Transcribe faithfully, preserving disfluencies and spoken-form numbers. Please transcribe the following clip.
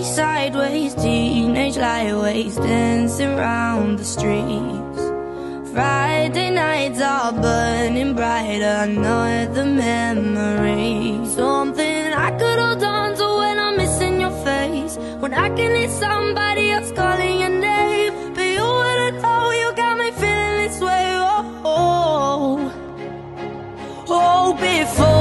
sideways, teenage lightweights dancing round the streets. Friday nights are burning brighter, another memory. Something I could hold on to when I'm missing your face, when I can hear somebody else calling your name. But you wouldn't know, you got me feeling this way. Oh, oh, oh, before